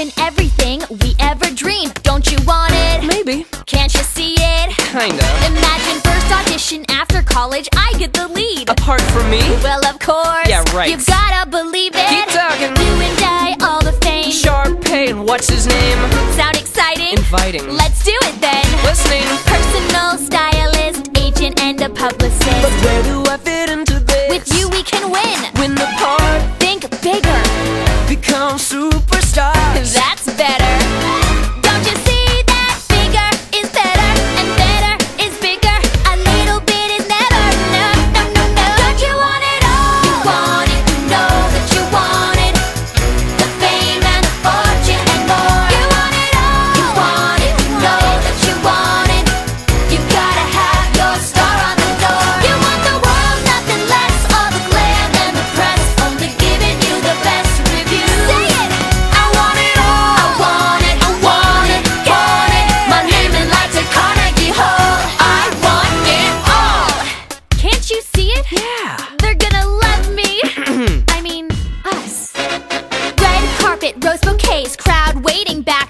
having everything we ever dreamed. Don't you want it? Maybe. Can't you see it? Kinda. Imagine first audition after college, I get the lead. Apart from me? Well, of course. Yeah, right. You've gotta believe it. Keep talking. You and I, all the fame. Sharpay and what's his name? Sound exciting? Inviting. Let's do it then. Listening. Personal stylist, agent, and a publicist. But where do I fit into this? With you we can win. Win the part. Think bigger. Become superstars. That's better. Don't you see that bigger is better and better is bigger? A little bit is never. No, no, no, no. Don't you want it all? You want it, you know that you want it. The fame and the fortune and more. You want it all. You want it, you know that you want it. You gotta have your star on the door. You want the world, nothing less. All the glam and the press, only giving you the best reviews. Say it! I want it all. I want it, I want it, want it. My name in lights at Carnegie Hall. I want it all. Can't you see it? Yeah. They're gonna love me. I mean, us. Red carpet, rose bouquets, crowd waiting back